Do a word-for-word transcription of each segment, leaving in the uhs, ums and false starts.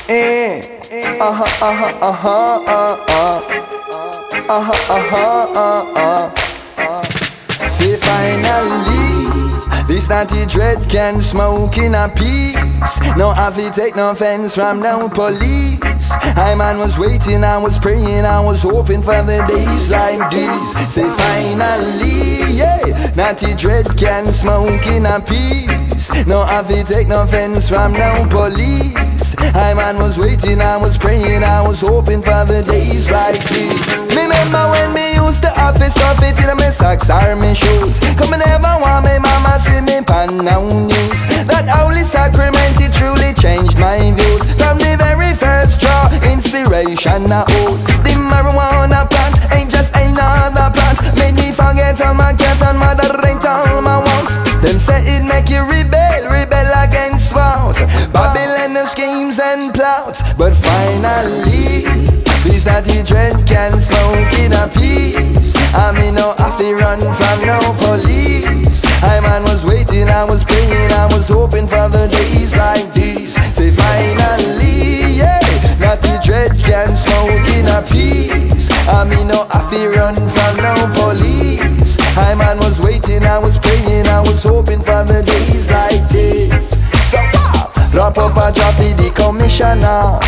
Eh, uh-huh, uh-huh, uh-huh, uh-huh, uh-huh, uh-huh, uh-huh, uh-huh. Say finally, this naughty dread can smoke in a peace. No have to take no offense from no police. I man was waiting, I was praying, I was hoping for the days like these. Say finally, yeah, naughty dread can smoke in a peace. No have to take no offense from no police. I man was waiting, I was praying, I was hoping for the days like these. Remember when me used to have to stuff it in my socks or my shoes. Come and never want me mama see me pan now news. That holy sacrament, it truly changed my views. From the very first draw, inspiration I owes. The marijuana plant ain't just another plant. Made me forget all my cats and moderate all my wants. Them say it make you rebel, rebel against what? Babylon schemes and plots. But finally, this naughty dread can smoke in a peace. I mean no have to run from no police. I man was waiting, I was praying, I was hoping for the days like these. Say finally, yeah, naughty dread can smoke in a peace. I mean no have to run from no police. I man was waiting, I was praying, I was hoping for the days like this. So what? Drop up a drop for the commissioner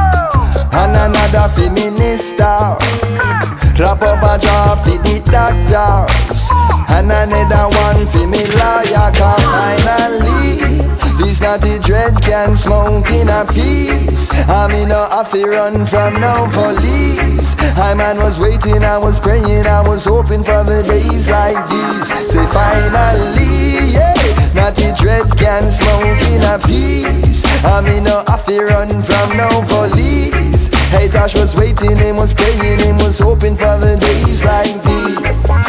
and another for minister. Drop up a drop for the doctors and another one for me lawyer. Cause finally, this naughty dread can smoke in a peace. I mean no have to run from no police. I man was waiting, I was praying, I was hoping for the days like these. Say finally, yeah, naughty dread can smoke in a peace. I mean no have to run from no police. Hey, Tosh was waiting, him was praying, him was hoping for the days like these.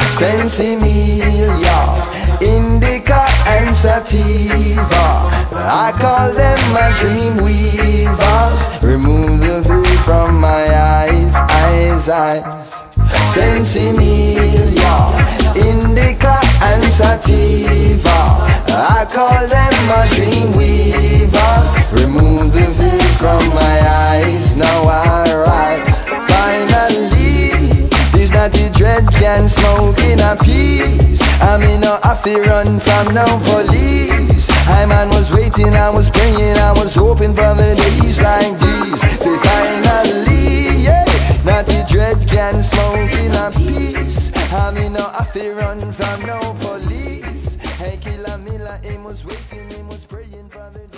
Sensimilia, Indica and Sativa, I call them my dream weavers. Remove the veil from my eyes, eyes, eyes. Sensimilia, Indica and Sativa, I call them my dream weavers. Remove the veil from my eyes, now I rise. Finally, this naughty dread can smoke in a peace. I mean no have to run from no police. I man was waiting, I was praying, I was hoping for the days like these. Say finally, yeah, naughty dread can smoke in a peace. I mean no have to run from no police. Hey, Killer Miller, he was waiting, he was praying for the days.